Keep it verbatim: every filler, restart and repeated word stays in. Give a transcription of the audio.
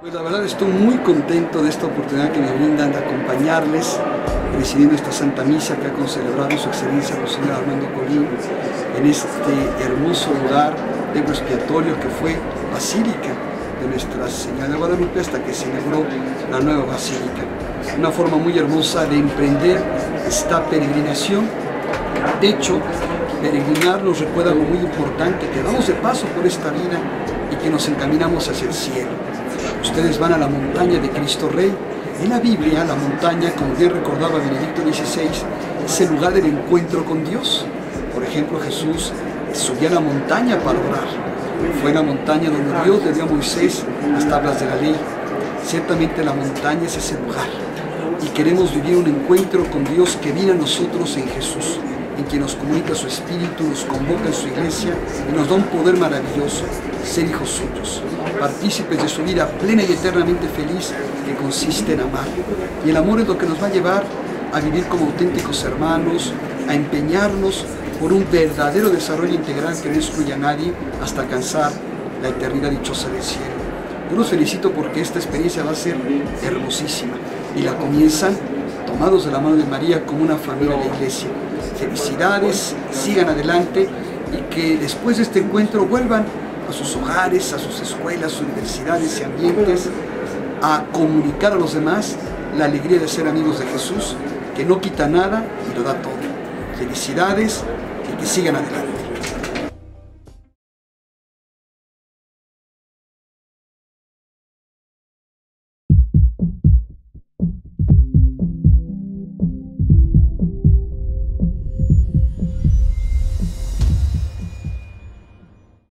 Pues la verdad estoy muy contento de esta oportunidad que me brindan de acompañarles presidiendo esta Santa Misa que ha concelebrado su excelencia Monseñor Armando Colín en este hermoso lugar de expiatorio que fue Basílica de Nuestra Señora de Guadalupe hasta que se inauguró la nueva Basílica. Una forma muy hermosa de emprender esta peregrinación. De hecho, peregrinar nos recuerda algo muy importante, que damos de paso por esta vida y que nos encaminamos hacia el cielo. Ustedes van a la montaña de Cristo Rey. En la Biblia, la montaña, como bien recordaba Benedicto dieciséis, es el lugar del encuentro con Dios. Por ejemplo, Jesús subía a la montaña para orar. Fue la montaña donde Dios le dio a Moisés las tablas de la ley. Ciertamente la montaña es ese lugar. Y queremos vivir un encuentro con Dios que viene a nosotros en Jesús, en quien nos comunica su Espíritu, nos convoca en su iglesia y nos da un poder maravilloso, ser hijos suyos, partícipes de su vida plena y eternamente feliz que consiste en amar. Y el amor es lo que nos va a llevar a vivir como auténticos hermanos, a empeñarnos por un verdadero desarrollo integral que no excluya a nadie hasta alcanzar la eternidad dichosa del cielo. Yo los felicito porque esta experiencia va a ser hermosísima y la comienzan tomados de la mano de María como una familia de la iglesia. Felicidades, sigan adelante y que después de este encuentro vuelvan a sus hogares, a sus escuelas, universidades y ambientes a comunicar a los demás la alegría de ser amigos de Jesús, que no quita nada y lo da todo. Felicidades y que sigan adelante.